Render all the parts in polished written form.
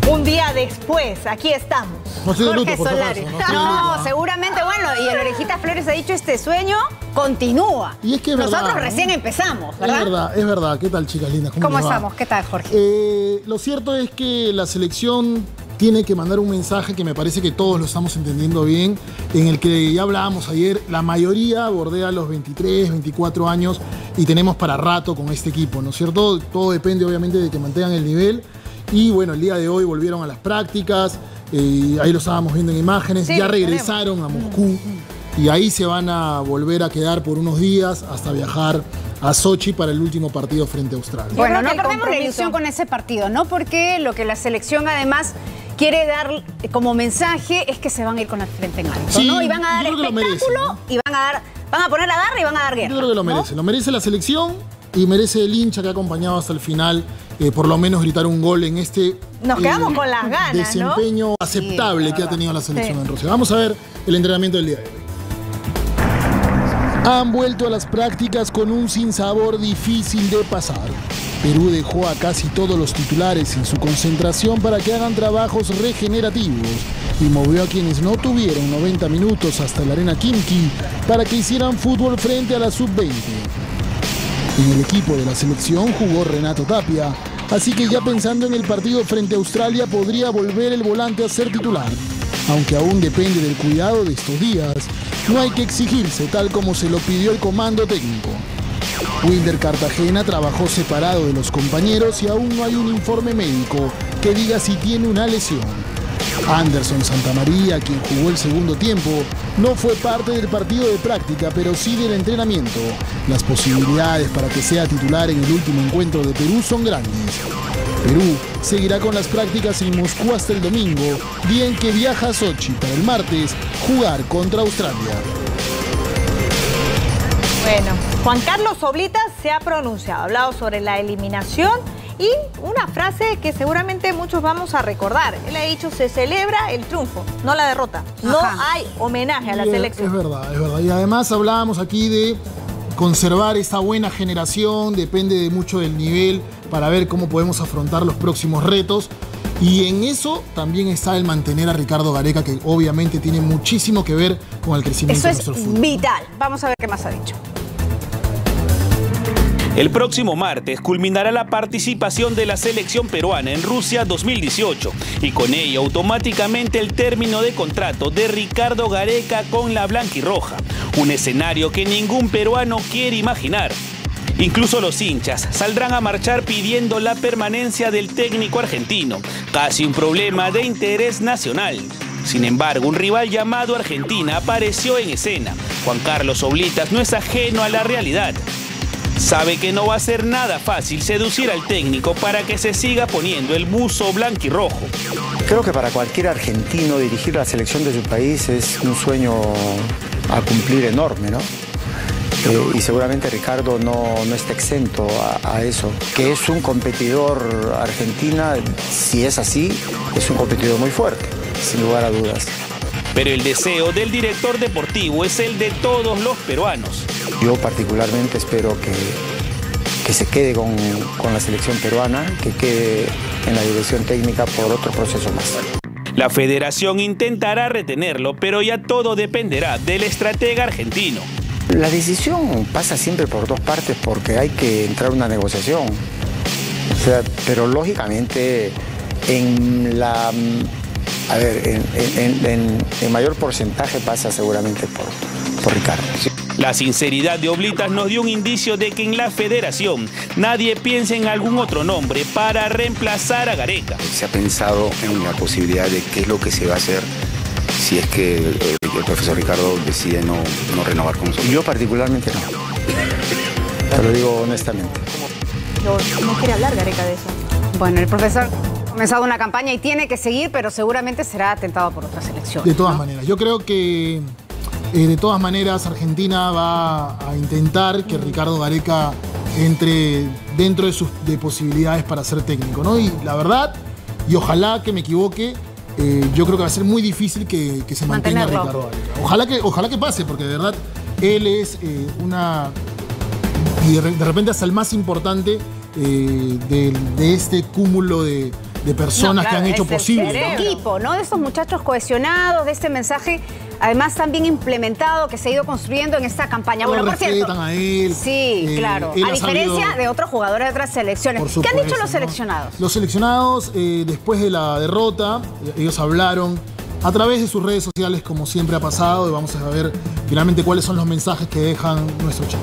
Un día después, aquí estamos. No estoy de luto, Jorge por si Solari. acaso, No, seguramente, bueno, y el Orejitas Flores ha dicho este sueño continúa. Y es que es verdad, nosotros ¿no? recién empezamos, ¿verdad? Es verdad. ¿Qué tal, chicas lindas? ¿Cómo les va? estamos? ¿Qué tal, Jorge? Lo cierto es que la selección tiene que mandar un mensaje que me parece que todos lo estamos entendiendo bien, en el que ya hablábamos ayer, la mayoría bordea los 23, 24 años y tenemos para rato con este equipo, ¿no es cierto? Todo depende obviamente de que mantengan el nivel y bueno, el día de hoy volvieron a las prácticas, ahí lo estábamos viendo en imágenes, Sí, ya regresaron a Moscú y ahí se van a volver a quedar por unos días hasta viajar a Sochi para el último partido frente a Australia. Bueno, creo no que el perdemos la compromiso- ilusión con ese partido, ¿no? Porque lo que la selección además quiere dar como mensaje es que se van a ir con la frente en alto, Sí, ¿no? Y van a dar yo creo que lo espectáculo merecen, ¿no? y van a poner la garra y van a dar guerra. Yo creo que lo ¿no? merece. Lo merece la selección y merece el hincha que ha acompañado hasta el final, por lo menos gritar un gol en este Nos quedamos con las ganas, ¿no? desempeño aceptable Sí, que ha verdad. tenido la selección Sí. en Rusia. Vamos a ver el entrenamiento del día de hoy. Han vuelto a las prácticas con un sinsabor difícil de pasar. Perú dejó a casi todos los titulares en su concentración para que hagan trabajos regenerativos y movió a quienes no tuvieron 90 minutos hasta la arena Khimki para que hicieran fútbol frente a la sub-20. En el equipo de la selección jugó Renato Tapia, así que ya pensando en el partido frente a Australia podría volver el volante a ser titular. Aunque aún depende del cuidado de estos días, no hay que exigirse tal como se lo pidió el comando técnico. Wilder Cartagena trabajó separado de los compañeros y aún no hay un informe médico que diga si tiene una lesión. Anderson Santamaría, quien jugó el segundo tiempo, no fue parte del partido de práctica, pero sí del entrenamiento. Las posibilidades para que sea titular en el último encuentro de Perú son grandes. Perú seguirá con las prácticas en Moscú hasta el domingo, día en que viaja a Sochi para el martes jugar contra Australia. Bueno, Juan Carlos Oblitas se ha pronunciado, ha hablado sobre la eliminación y una frase que seguramente muchos vamos a recordar. Él ha dicho, se celebra el triunfo, no la derrota. No Ajá. hay homenaje a la Y selección. Es verdad, es verdad. Y además hablábamos aquí de conservar esta buena generación, depende de mucho del nivel para ver cómo podemos afrontar los próximos retos. Y en eso también está el mantener a Ricardo Gareca, que obviamente tiene muchísimo que ver con el crecimiento Eso de es nuestro fútbol. vital. Vamos a ver qué más ha dicho. El próximo martes culminará la participación de la selección peruana en Rusia 2018 y con ello automáticamente el término de contrato de Ricardo Gareca con la blanquirroja, un escenario que ningún peruano quiere imaginar. Incluso los hinchas saldrán a marchar pidiendo la permanencia del técnico argentino, casi un problema de interés nacional. Sin embargo, un rival llamado Argentina apareció en escena. Juan Carlos Oblitas no es ajeno a la realidad. Sabe que no va a ser nada fácil seducir al técnico para que se siga poniendo el buzo blanquirrojo. Creo que para cualquier argentino dirigir la selección de su país es un sueño a cumplir enorme, ¿no? Y seguramente Ricardo no está exento a eso. Que es un competidor Argentina, si es así, es un competidor muy fuerte, sin lugar a dudas. Pero el deseo del director deportivo es el de todos los peruanos. Yo particularmente espero que se quede con la selección peruana, que quede en la dirección técnica por otro proceso más. La federación intentará retenerlo, pero ya todo dependerá del estratega argentino. La decisión pasa siempre por dos partes porque hay que entrar a una negociación. O sea, pero lógicamente en mayor porcentaje pasa seguramente por Ricardo. Sí. La sinceridad de Oblitas nos dio un indicio de que en la federación nadie piensa en algún otro nombre para reemplazar a Gareca. Se ha pensado en la posibilidad de qué es lo que se va a hacer si es que el profesor Ricardo decide no renovar con nosotros. Yo particularmente no. Te lo digo honestamente. No quiere hablar Gareca de eso. Bueno, el profesor ha comenzado una campaña y tiene que seguir, pero seguramente será atentado por otra selección. De todas maneras, yo creo que de todas maneras Argentina va a intentar que Ricardo Gareca entre dentro de sus posibilidades para ser técnico, ¿no? Y la verdad, y ojalá que me equivoque, yo creo que va a ser muy difícil que se mantenga Ricardo Gareca. Ojalá que pase, porque de verdad él es y de repente hasta el más importante de este cúmulo de de personas que han hecho posible. El equipo, ¿no? De estos muchachos cohesionados, de este mensaje, además tan bien implementado que se ha ido construyendo en esta campaña. Lo bueno, por respetan cierto. a él. Sí, claro. A diferencia de otros jugadores de otras selecciones. Por supuesto, ¿qué han dicho los ¿no? seleccionados? Los seleccionados, después de la derrota, ellos hablaron a través de sus redes sociales, como siempre ha pasado, y vamos a ver finalmente cuáles son los mensajes que dejan nuestros chicos.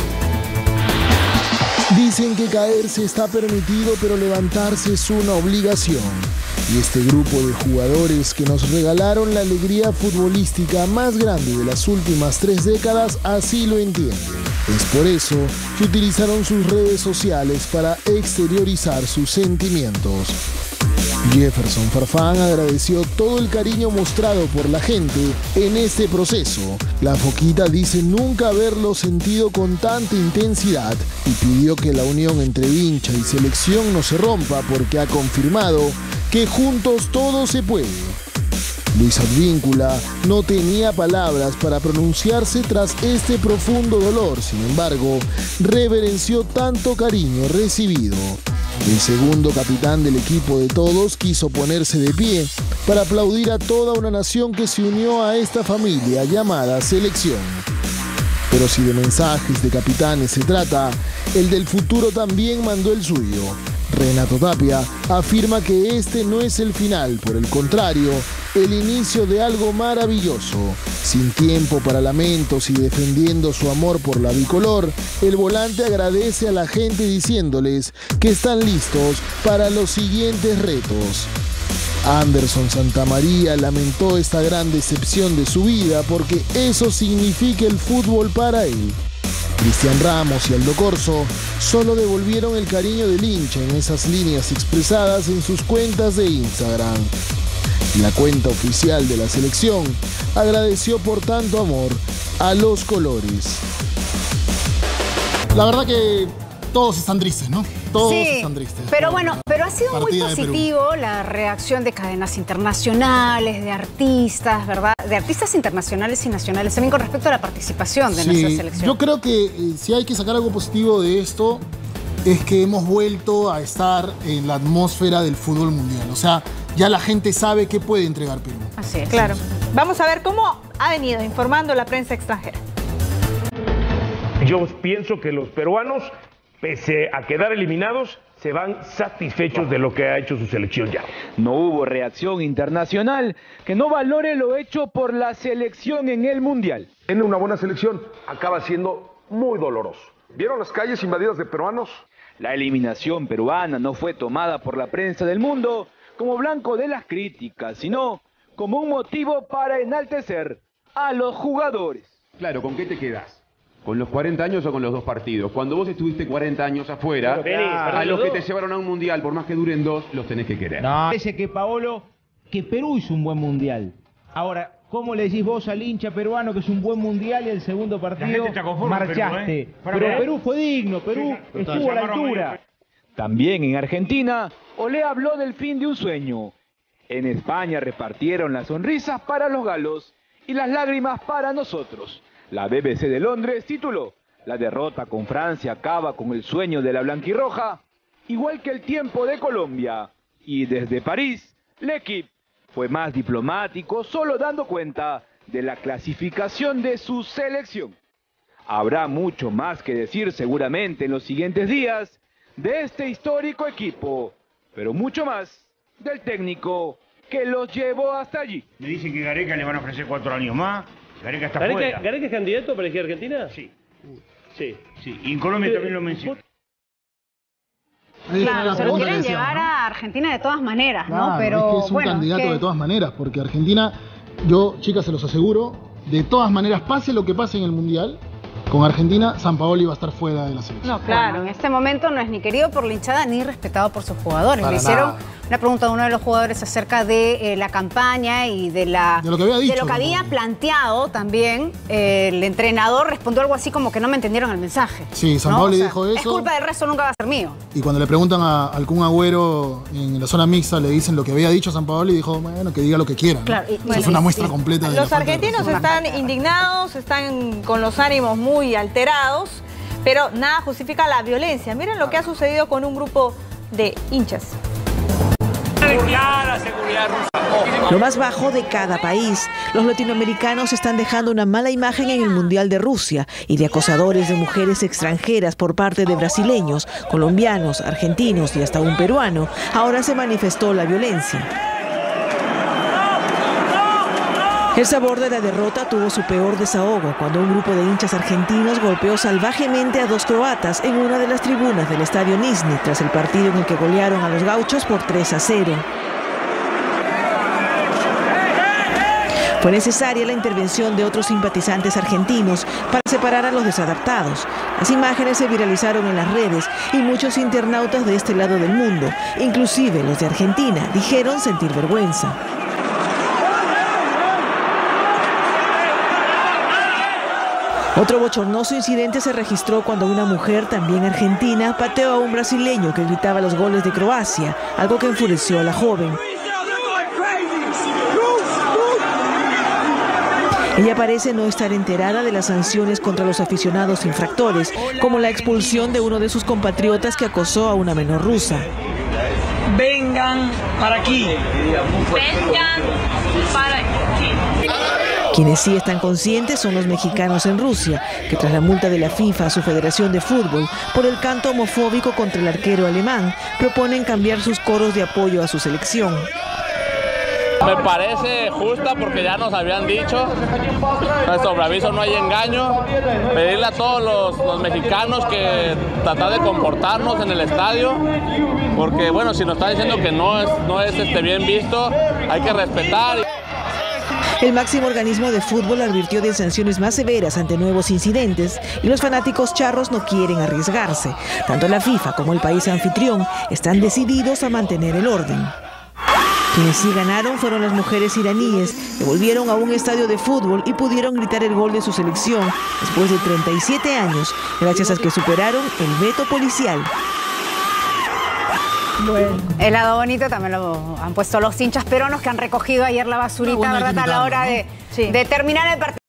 Dicen que caerse está permitido, pero levantarse es una obligación. Y este grupo de jugadores que nos regalaron la alegría futbolística más grande de las últimas 3 décadas así lo entienden. Es por eso que utilizaron sus redes sociales para exteriorizar sus sentimientos. Jefferson Farfán agradeció todo el cariño mostrado por la gente en este proceso. La Foquita dice nunca haberlo sentido con tanta intensidad y pidió que la unión entre hincha y selección no se rompa porque ha confirmado que juntos todo se puede. Luis Advíncula no tenía palabras para pronunciarse tras este profundo dolor, sin embargo, reverenció tanto cariño recibido. El segundo capitán del equipo de todos quiso ponerse de pie para aplaudir a toda una nación que se unió a esta familia llamada selección. Pero si de mensajes de capitanes se trata, el del futuro también mandó el suyo. Renato Tapia afirma que este no es el final, por el contrario, el inicio de algo maravilloso. Sin tiempo para lamentos y defendiendo su amor por la bicolor, el volante agradece a la gente diciéndoles que están listos para los siguientes retos. Anderson Santamaría lamentó esta gran decepción de su vida porque eso significa el fútbol para él. Cristian Ramos y Aldo Corso solo devolvieron el cariño del hincha en esas líneas expresadas en sus cuentas de Instagram. La cuenta oficial de la selección agradeció por tanto amor a los colores. La verdad que todos están tristes, ¿no? Todos están tristes. Pero bueno, pero ha sido muy positivo la reacción de cadenas internacionales, de artistas, ¿verdad? De artistas internacionales y nacionales, también con respecto a la participación de nuestra selección. Yo creo que si hay que sacar algo positivo de esto, es que hemos vuelto a estar en la atmósfera del fútbol mundial. O sea, ya la gente sabe qué puede entregar Perú. Así es. Claro. Vamos a ver cómo ha venido informando la prensa extranjera. Yo pienso que los peruanos, pese a quedar eliminados, se van satisfechos de lo que ha hecho su selección ya. No hubo reacción internacional que no valore lo hecho por la selección en el Mundial. Tiene una buena selección, acaba siendo muy doloroso. ¿Vieron las calles invadidas de peruanos? La eliminación peruana no fue tomada por la prensa del mundo como blanco de las críticas, sino como un motivo para enaltecer a los jugadores. Claro, ¿con qué te quedas? ¿Con los 40 años o con los 2 partidos? Cuando vos estuviste 40 años afuera, a los que te llevaron a un mundial, por más que duren 2, los tenés que querer. No, parece que Paolo, que Perú hizo un buen mundial. Ahora, ¿cómo le decís vos al hincha peruano que es un buen mundial y el segundo partido marchaste? Pero Perú fue digno, Perú estuvo a la altura. También en Argentina, Olé habló del fin de un sueño. En España repartieron las sonrisas para los galos y las lágrimas para nosotros. La BBC de Londres tituló: la derrota con Francia acaba con el sueño de la blanquirroja, igual que el tiempo de Colombia. Y desde París, L'Équipe fue más diplomático, solo dando cuenta de la clasificación de su selección. Habrá mucho más que decir seguramente en los siguientes días de este histórico equipo, pero mucho más del técnico que los llevó hasta allí. Me dicen que Gareca le van a ofrecer 4 años más. Gareca está fuera. ¿Gareca es candidato para elegir Argentina? Sí. Y en Colombia también lo mencionó. Claro, se lo quieren llevar a Argentina de todas maneras, ¿no? Pero es que es un candidato de todas maneras, porque Argentina, yo, chicas, se los aseguro, de todas maneras, pase lo que pase en el Mundial, con Argentina, Sampaoli va a estar fuera de la selección. No, claro, en este momento no es ni querido por la hinchada ni respetado por sus jugadores. Le hicieron una pregunta a uno de los jugadores acerca de la campaña y de lo que había dicho, de lo que había planteado también. El entrenador respondió algo así como que no me entendieron el mensaje. Sí, Sampaoli dijo eso. Es culpa del resto, nunca va a ser mío. Y cuando le preguntan al Kun Agüero en la zona mixta, le dicen lo que había dicho Sampaoli, dijo, bueno, que diga lo que quiera. Claro, ¿no? Bueno, es una muestra completa de los argentinos están indignados, están con los ánimos muy alterados, pero nada justifica la violencia. Miren lo que ha sucedido con un grupo de hinchas. la seguridad rusa. Lo más bajo de cada país. Los latinoamericanos están dejando una mala imagen en el Mundial de Rusia y de acosadores de mujeres extranjeras por parte de brasileños, colombianos, argentinos y hasta un peruano. Ahora se manifestó la violencia. El sabor de la derrota tuvo su peor desahogo cuando un grupo de hinchas argentinos golpeó salvajemente a 2 croatas en una de las tribunas del estadio Nizhny tras el partido en el que golearon a los gauchos por 3-0. Fue necesaria la intervención de otros simpatizantes argentinos para separar a los desadaptados. Las imágenes se viralizaron en las redes y muchos internautas de este lado del mundo, inclusive los de Argentina, dijeron sentir vergüenza. Otro bochornoso incidente se registró cuando una mujer, también argentina, pateó a un brasileño que gritaba los goles de Croacia, algo que enfureció a la joven. Ella parece no estar enterada de las sanciones contra los aficionados infractores, como la expulsión de uno de sus compatriotas que acosó a una menor rusa. Vengan para aquí. Vengan para aquí. Quienes sí están conscientes son los mexicanos en Rusia, que tras la multa de la FIFA a su Federación de Fútbol por el canto homofóbico contra el arquero alemán, proponen cambiar sus coros de apoyo a su selección. Me parece justa porque ya nos habían dicho, sobre aviso no hay engaño, pedirle a todos los mexicanos que tratar de comportarnos en el estadio, porque bueno, si nos está diciendo que no es bien visto, hay que respetar. El máximo organismo de fútbol advirtió de sanciones más severas ante nuevos incidentes y los fanáticos charros no quieren arriesgarse. Tanto la FIFA como el país anfitrión están decididos a mantener el orden. Quienes sí ganaron fueron las mujeres iraníes, que volvieron a un estadio de fútbol y pudieron gritar el gol de su selección después de 37 años, gracias a que superaron el veto policial. Bueno. El lado bonito también lo han puesto los hinchas peruanos que han recogido ayer la basurita, ¿verdad? A la hora de terminar el partido.